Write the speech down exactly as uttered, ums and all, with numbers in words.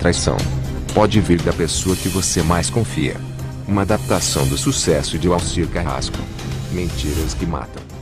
traição pode vir da pessoa que você mais confia. Uma adaptação do Sucesso de Alcir Carrasco. Mentiras que matam.